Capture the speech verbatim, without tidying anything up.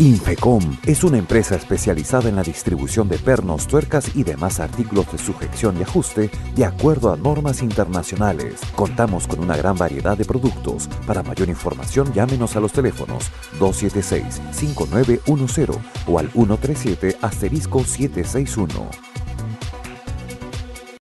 Infecom es una empresa especializada en la distribución de pernos, tuercas y demás artículos de sujeción y ajuste de acuerdo a normas internacionales. Contamos con una gran variedad de productos. Para mayor información, llámenos a los teléfonos dos siete seis, cinco nueve uno cero o al uno tres siete asterisco siete seis uno.